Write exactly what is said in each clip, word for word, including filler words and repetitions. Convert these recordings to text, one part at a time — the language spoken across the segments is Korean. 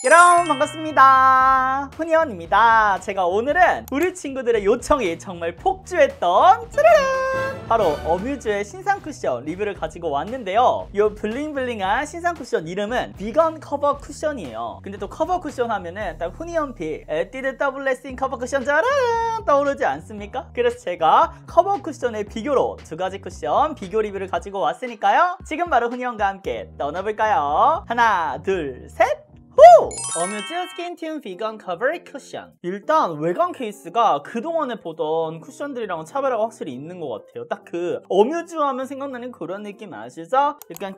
여러분 반갑습니다. 훈이원입니다. 제가 오늘은 우리 친구들의 요청이 정말 폭주했던 짜라란! 바로 어뮤즈의 신상 쿠션 리뷰를 가지고 왔는데요. 이 블링블링한 신상 쿠션 이름은 비건 커버 쿠션이에요. 근데 또 커버 쿠션 하면은 딱 훈이원픽 에뛰드 더블 레싱 커버 쿠션 짜라란 떠오르지 않습니까? 그래서 제가 커버 쿠션의 비교로 두 가지 쿠션 비교 리뷰를 가지고 왔으니까요. 지금 바로 훈이원과 함께 떠나볼까요? 하나 둘 셋! 호! 어뮤즈 스킨튠 비건 커버 쿠션. 일단 외관 케이스가 그동안에 보던 쿠션들이랑은 차별화가 확실히 있는 것 같아요. 딱 그 어뮤즈 하면 생각나는 그런 느낌 아시죠? 약간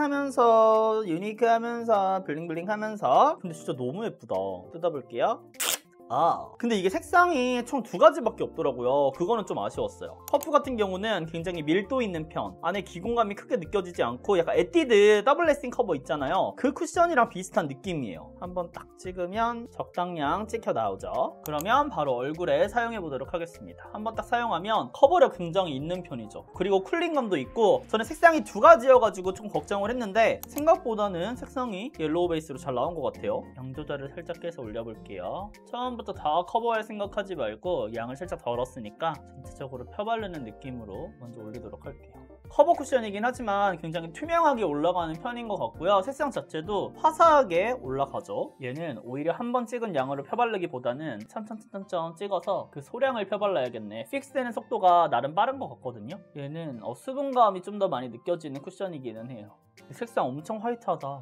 깨끗하면서 유니크하면서 블링블링하면서. 근데 진짜 너무 예쁘다. 뜯어볼게요. 아, 근데 이게 색상이 총 두 가지밖에 없더라고요. 그거는 좀 아쉬웠어요. 퍼프 같은 경우는 굉장히 밀도 있는 편, 안에 기공감이 크게 느껴지지 않고 약간 에뛰드 더블 레싱 커버 있잖아요. 그 쿠션이랑 비슷한 느낌이에요. 한번 딱 찍으면 적당량 찍혀 나오죠. 그러면 바로 얼굴에 사용해 보도록 하겠습니다. 한번 딱 사용하면 커버력 굉장히 있는 편이죠. 그리고 쿨링감도 있고, 저는 색상이 두 가지여가지고 좀 걱정을 했는데 생각보다는 색상이 옐로우 베이스로 잘 나온 것 같아요. 양 조절을 살짝 해서 올려볼게요. 처음 부터 다 커버할 생각하지 말고 양을 살짝 덜었으니까 전체적으로 펴바르는 느낌으로 먼저 올리도록 할게요. 커버 쿠션이긴 하지만 굉장히 투명하게 올라가는 편인 것 같고요. 색상 자체도 화사하게 올라가죠. 얘는 오히려 한번 찍은 양으로 펴바르기보다는 참참참참 찍어서 그 소량을 펴발라야겠네. 픽스되는 속도가 나름 빠른 것 같거든요. 얘는 어, 수분감이 좀 더 많이 느껴지는 쿠션이기는 해요. 색상 엄청 화이트하다.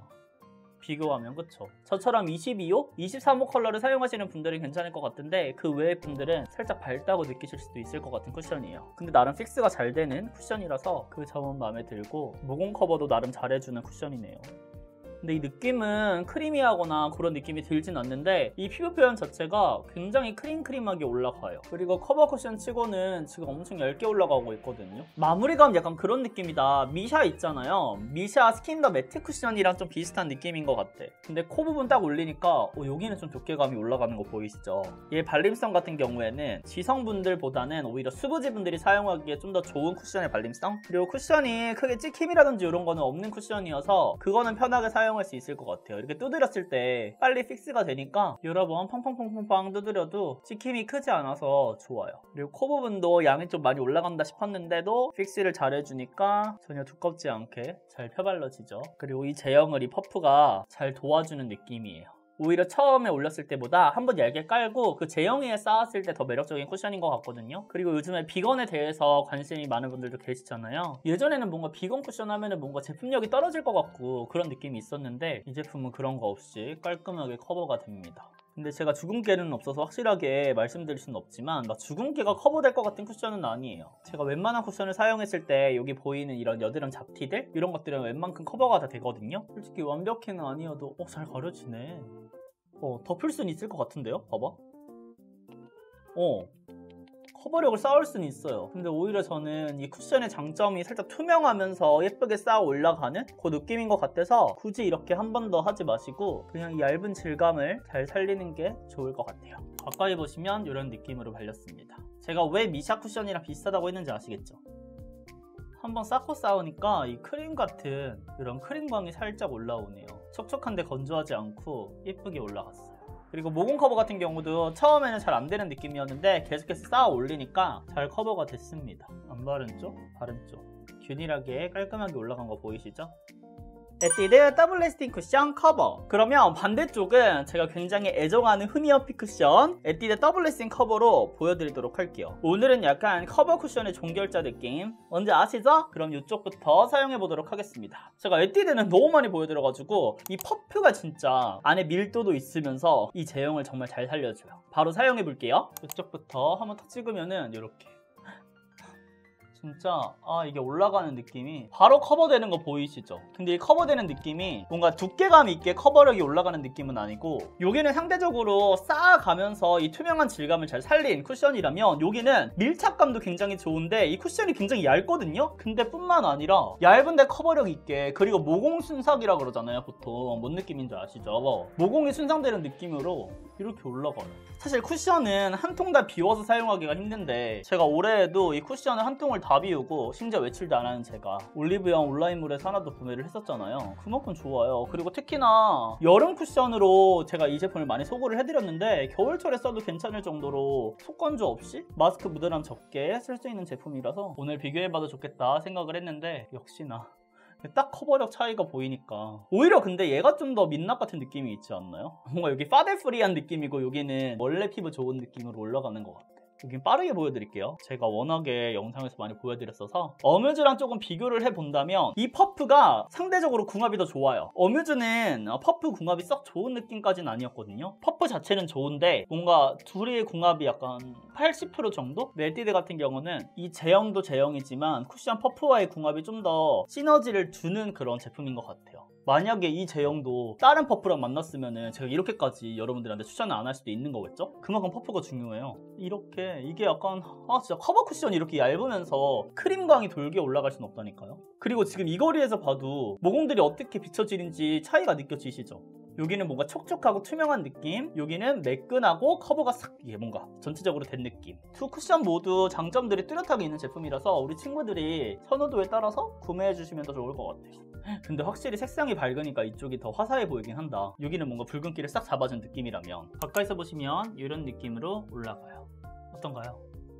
비교하면 그쵸? 저처럼 이십이 호, 이십삼 호 컬러를 사용하시는 분들은 괜찮을 것 같은데 그 외의 분들은 살짝 밝다고 느끼실 수도 있을 것 같은 쿠션이에요. 근데 나름 픽스가 잘 되는 쿠션이라서 그 점은 마음에 들고, 모공 커버도 나름 잘해주는 쿠션이네요. 근데 이 느낌은 크리미하거나 그런 느낌이 들진 않는데 이 피부 표현 자체가 굉장히 크림크림하게 올라가요. 그리고 커버 쿠션 치고는 지금 엄청 얇게 올라가고 있거든요. 마무리감 약간 그런 느낌이다. 미샤 있잖아요. 미샤 스킨 더 매트 쿠션이랑 좀 비슷한 느낌인 것 같아. 근데 코 부분 딱 올리니까 어, 여기는 좀 두께감이 올라가는 거 보이시죠? 얘 발림성 같은 경우에는 지성분들보다는 오히려 수부지분들이 사용하기에 좀 더 좋은 쿠션의 발림성? 그리고 쿠션이 크게 찍힘이라든지 이런 거는 없는 쿠션이어서 그거는 편하게 사용 할 수 있을 것 같아요. 이렇게 두드렸을 때 빨리 픽스가 되니까 여러 번 팡팡팡팡팡 두드려도 찍힘이 크지 않아서 좋아요. 그리고 코 부분도 양이 좀 많이 올라간다 싶었는데도 픽스를 잘 해주니까 전혀 두껍지 않게 잘 펴발라지죠. 그리고 이 제형을 이 퍼프가 잘 도와주는 느낌이에요. 오히려 처음에 올렸을 때보다 한번 얇게 깔고 그 제형 위에 쌓았을 때 더 매력적인 쿠션인 것 같거든요. 그리고 요즘에 비건에 대해서 관심이 많은 분들도 계시잖아요. 예전에는 뭔가 비건 쿠션 하면은 뭔가 제품력이 떨어질 것 같고 그런 느낌이 있었는데 이 제품은 그런 거 없이 깔끔하게 커버가 됩니다. 근데 제가 주근깨는 없어서 확실하게 말씀드릴 수는 없지만 막 주근깨가 커버될 것 같은 쿠션은 아니에요. 제가 웬만한 쿠션을 사용했을 때 여기 보이는 이런 여드름 잡티들? 이런 것들은 웬만큼 커버가 다 되거든요. 솔직히 완벽히는 아니어도 어, 잘 가려지네. 어, 덮을 수는 있을 것 같은데요? 봐봐. 어, 커버력을 쌓을 수는 있어요. 근데 오히려 저는 이 쿠션의 장점이 살짝 투명하면서 예쁘게 쌓아 올라가는 그 느낌인 것 같아서 굳이 이렇게 한 번 더 하지 마시고 그냥 이 얇은 질감을 잘 살리는 게 좋을 것 같아요. 가까이 보시면 이런 느낌으로 발렸습니다. 제가 왜 미샤 쿠션이랑 비슷하다고 했는지 아시겠죠? 한번 쌓고 쌓으니까 이 크림 같은 이런 크림광이 살짝 올라오네요. 촉촉한데 건조하지 않고 예쁘게 올라갔어요. 그리고 모공 커버 같은 경우도 처음에는 잘 안 되는 느낌이었는데 계속해서 쌓아 올리니까 잘 커버가 됐습니다. 안 바른 쪽, 바른 쪽 균일하게 깔끔하게 올라간 거 보이시죠? 에뛰드 더블 레스팅 쿠션 커버. 그러면 반대쪽은 제가 굉장히 애정하는 훈이원픽 쿠션 에뛰드 더블 레스팅 커버로 보여드리도록 할게요. 오늘은 약간 커버 쿠션의 종결자 느낌 뭔지 아시죠? 그럼 이쪽부터 사용해보도록 하겠습니다. 제가 에뛰드는 너무 많이 보여드려가지고 이 퍼프가 진짜 안에 밀도도 있으면서 이 제형을 정말 잘 살려줘요. 바로 사용해볼게요. 이쪽부터 한번 탁 찍으면은 이렇게 진짜 아 이게 올라가는 느낌이 바로 커버되는 거 보이시죠? 근데 이 커버되는 느낌이 뭔가 두께감 있게 커버력이 올라가는 느낌은 아니고 여기는 상대적으로 쌓아가면서 이 투명한 질감을 잘 살린 쿠션이라면 여기는 밀착감도 굉장히 좋은데 이 쿠션이 굉장히 얇거든요? 근데 뿐만 아니라 얇은데 커버력 있게, 그리고 모공 순삭이라 그러잖아요 보통. 뭔 느낌인지 아시죠? 모공이 순삭되는 느낌으로 이렇게 올라가요. 사실 쿠션은 한 통 다 비워서 사용하기가 힘든데 제가 올해에도 이 쿠션을 한 통을 다 다 비우고 심지어 외출도 안 하는 제가 올리브영 온라인몰에서 하나도 구매를 했었잖아요. 그만큼 좋아요. 그리고 특히나 여름 쿠션으로 제가 이 제품을 많이 소구를 해드렸는데 겨울철에 써도 괜찮을 정도로 속건조 없이 마스크 묻어남 적게 쓸 수 있는 제품이라서 오늘 비교해봐도 좋겠다 생각을 했는데 역시나 딱 커버력 차이가 보이니까 오히려 근데 얘가 좀 더 민낯 같은 느낌이 있지 않나요? 뭔가 여기 파데프리한 느낌이고 여기는 원래 피부 좋은 느낌으로 올라가는 것 같아요. 여긴 빠르게 보여드릴게요. 제가 워낙에 영상에서 많이 보여드렸어서 어뮤즈랑 조금 비교를 해본다면 이 퍼프가 상대적으로 궁합이 더 좋아요. 어뮤즈는 퍼프 궁합이 썩 좋은 느낌까지는 아니었거든요. 퍼프 자체는 좋은데 뭔가 둘의 궁합이 약간 팔십 퍼센트 정도? 멜티드 같은 경우는 이 제형도 제형이지만 쿠션 퍼프와의 궁합이 좀 더 시너지를 주는 그런 제품인 것 같아요. 만약에 이 제형도 다른 퍼프랑 만났으면 제가 이렇게까지 여러분들한테 추천을 안 할 수도 있는 거겠죠? 그만큼 퍼프가 중요해요. 이렇게 이게 약간 아 진짜 커버 쿠션이 이렇게 얇으면서 크림광이 돌게 올라갈 수는 없다니까요. 그리고 지금 이 거리에서 봐도 모공들이 어떻게 비춰지는지 차이가 느껴지시죠? 여기는 뭔가 촉촉하고 투명한 느낌, 여기는 매끈하고 커버가 싹 이게 뭔가 전체적으로 된 느낌. 두 쿠션 모두 장점들이 뚜렷하게 있는 제품이라서 우리 친구들이 선호도에 따라서 구매해 주시면 더 좋을 것 같아요. 근데 확실히 색상이 밝으니까 이쪽이 더 화사해 보이긴 한다. 여기는 뭔가 붉은기를 싹 잡아준 느낌이라면 가까이서 보시면 이런 느낌으로 올라가요. 어떤가요?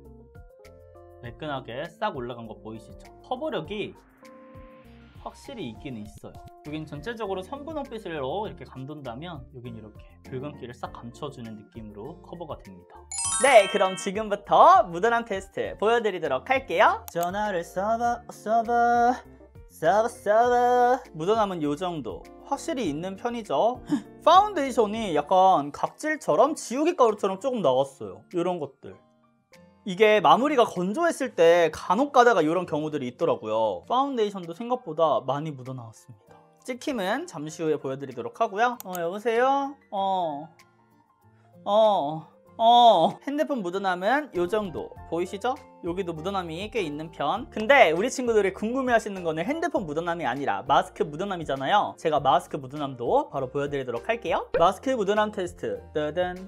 매끈하게 싹 올라간 거 보이시죠? 커버력이 확실히 있기는 있어요. 여긴 전체적으로 선분홍빛으로 이렇게 감돈다면 여긴 이렇게 붉은기를 싹 감춰주는 느낌으로 커버가 됩니다. 네, 그럼 지금부터 묻어남 테스트 보여드리도록 할게요. 전화를 써봐 써봐 써봐 써봐. 묻어남은 요 정도 확실히 있는 편이죠. 파운데이션이 약간 각질처럼 지우개 가루처럼 조금 나왔어요. 이런 것들. 이게 마무리가 건조했을 때 간혹 가다가 이런 경우들이 있더라고요. 파운데이션도 생각보다 많이 묻어나왔습니다. 찍힘은 잠시 후에 보여드리도록 하고요. 어 여보세요? 어... 어... 어... 핸드폰 묻어남은 이 정도 보이시죠? 여기도 묻어남이 꽤 있는 편. 근데 우리 친구들이 궁금해하시는 거는 핸드폰 묻어남이 아니라 마스크 묻어남이잖아요. 제가 마스크 묻어남도 바로 보여드리도록 할게요. 마스크 묻어남 테스트 따단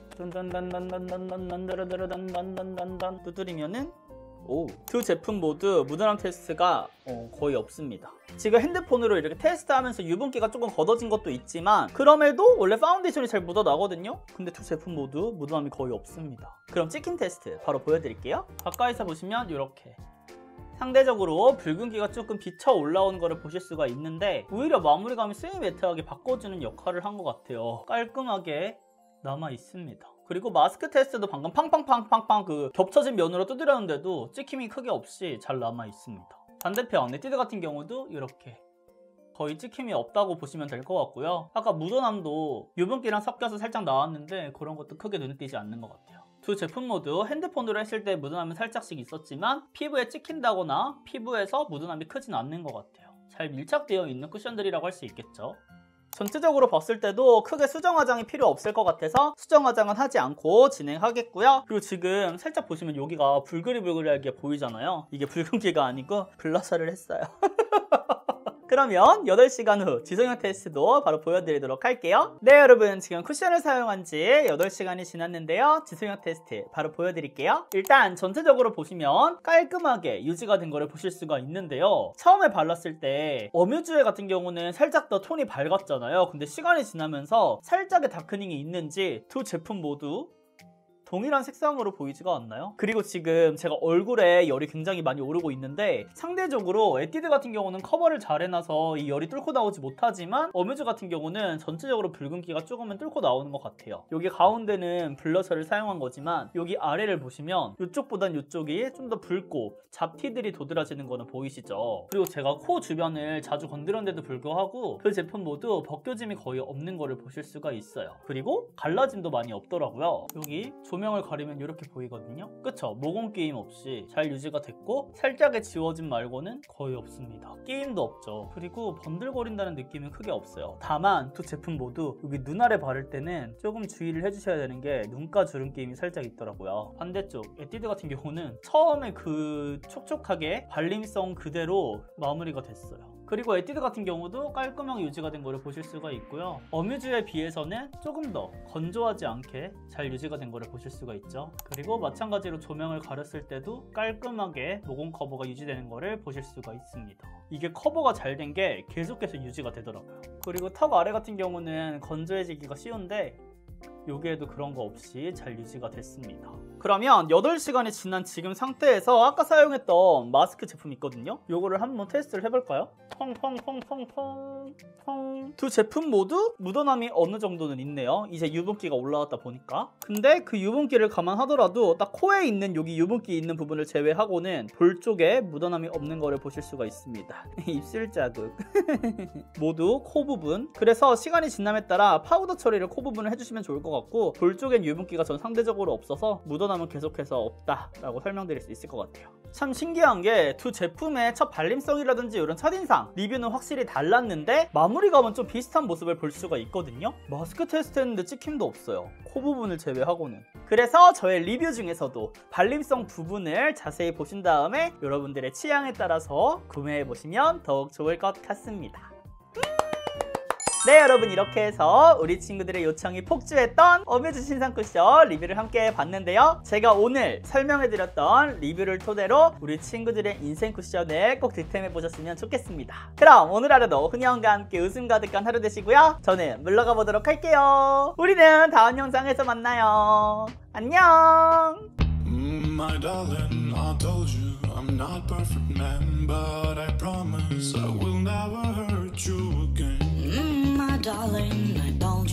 딴딴딴딴딴딴딴딴딴딴딴딴딴 두드리면은 오, 두 제품 모두 묻어남 테스트가 어, 거의 없습니다. 지금 핸드폰으로 이렇게 테스트하면서 유분기가 조금 걷어진 것도 있지만 그럼에도 원래 파운데이션이 잘 묻어나거든요. 근데 두 제품 모두 묻어남이 거의 없습니다. 그럼 찍힌 테스트 바로 보여드릴게요. 가까이서 보시면 이렇게 상대적으로 붉은기가 조금 비쳐 올라오는 거를 보실 수가 있는데 오히려 마무리감이 세미 매트하게 바꿔주는 역할을 한 것 같아요. 깔끔하게 남아 있습니다. 그리고 마스크 테스트도 방금 팡팡팡팡팡 그 겹쳐진 면으로 두드렸는데도 찍힘이 크게 없이 잘 남아 있습니다. 반대편 에뛰드 같은 경우도 이렇게 거의 찍힘이 없다고 보시면 될 것 같고요. 아까 묻어남도 유분기랑 섞여서 살짝 나왔는데 그런 것도 크게 눈에 띄지 않는 것 같아요. 두 제품 모두 핸드폰으로 했을 때 묻어남은 살짝씩 있었지만 피부에 찍힌다거나 피부에서 묻어남이 크진 않는 것 같아요. 잘 밀착되어 있는 쿠션들이라고 할 수 있겠죠. 전체적으로 봤을 때도 크게 수정 화장이 필요 없을 것 같아서 수정 화장은 하지 않고 진행하겠고요. 그리고 지금 살짝 보시면 여기가 불그리불그리하게 보이잖아요. 이게 붉은기가 아니고 블러셔를 했어요. 그러면 여덟 시간 후 지속력 테스트도 바로 보여드리도록 할게요. 네, 여러분 지금 쿠션을 사용한 지 여덟 시간이 지났는데요. 지속력 테스트 바로 보여드릴게요. 일단 전체적으로 보시면 깔끔하게 유지가 된 거를 보실 수가 있는데요. 처음에 발랐을 때 어뮤즈의 같은 경우는 살짝 더 톤이 밝았잖아요. 근데 시간이 지나면서 살짝의 다크닝이 있는지 두 제품 모두 동일한 색상으로 보이지가 않나요? 그리고 지금 제가 얼굴에 열이 굉장히 많이 오르고 있는데 상대적으로 에뛰드 같은 경우는 커버를 잘 해놔서 이 열이 뚫고 나오지 못하지만 어뮤즈 같은 경우는 전체적으로 붉은기가 조금은 뚫고 나오는 것 같아요. 여기 가운데는 블러셔를 사용한 거지만 여기 아래를 보시면 이쪽보단 이쪽이 좀 더 붉고 잡티들이 도드라지는 거는 보이시죠? 그리고 제가 코 주변을 자주 건드렸는데도 불구하고 그 제품 모두 벗겨짐이 거의 없는 거를 보실 수가 있어요. 그리고 갈라짐도 많이 없더라고요. 여기 조명을 가리면 이렇게 보이거든요. 그쵸? 모공 게임 없이 잘 유지가 됐고 살짝의 지워짐 말고는 거의 없습니다. 게임도 없죠. 그리고 번들거린다는 느낌은 크게 없어요. 다만 두 제품 모두 여기 눈 아래 바를 때는 조금 주의를 해주셔야 되는 게 눈가 주름 게임이 살짝 있더라고요. 반대쪽 에뛰드 같은 경우는 처음에 그 촉촉하게 발림성 그대로 마무리가 됐어요. 그리고 에뛰드 같은 경우도 깔끔하게 유지가 된 거를 보실 수가 있고요. 어뮤즈에 비해서는 조금 더 건조하지 않게 잘 유지가 된 거를 보실 수가 있죠. 그리고 마찬가지로 조명을 가렸을 때도 깔끔하게 모공 커버가 유지되는 거를 보실 수가 있습니다. 이게 커버가 잘 된 게 계속해서 유지가 되더라고요. 그리고 턱 아래 같은 경우는 건조해지기가 쉬운데 여기에도 그런 거 없이 잘 유지가 됐습니다. 그러면 여덟 시간이 지난 지금 상태에서 아까 사용했던 마스크 제품 있거든요. 요거를 한번 테스트를 해볼까요? 펑펑펑펑펑펑. 두 제품 모두 묻어남이 어느 정도는 있네요. 이제 유분기가 올라왔다 보니까. 근데 그 유분기를 감안하더라도 딱 코에 있는 여기 유분기 있는 부분을 제외하고는 볼 쪽에 묻어남이 없는 거를 보실 수가 있습니다. 입술 자국. 모두 코 부분. 그래서 시간이 지남에 따라 파우더 처리를 코 부분을 해주시면 좋을 것 같고, 볼 쪽엔 유분기가 전 상대적으로 없어서 묻어남은 계속해서 없다라고 설명드릴 수 있을 것 같아요. 참 신기한 게 두 제품의 첫 발림성이라든지 이런 첫인상 리뷰는 확실히 달랐는데 마무리감은 좀 비슷한 모습을 볼 수가 있거든요. 마스크 테스트 했는데 찍힘도 없어요. 코 부분을 제외하고는. 그래서 저의 리뷰 중에서도 발림성 부분을 자세히 보신 다음에 여러분들의 취향에 따라서 구매해보시면 더욱 좋을 것 같습니다. 네, 여러분, 이렇게 해서 우리 친구들의 요청이 폭주했던 어뮤즈 신상 쿠션 리뷰를 함께 봤는데요. 제가 오늘 설명해드렸던 리뷰를 토대로 우리 친구들의 인생 쿠션을 꼭 득템해보셨으면 좋겠습니다. 그럼 오늘 하루도 훈이형과 함께 웃음 가득한 하루 되시고요. 저는 물러가 보도록 할게요. 우리는 다음 영상에서 만나요. 안녕. My darling, I told you I'm not perfect man, but I promise I will never hurt you again. Mm, my darling, I don't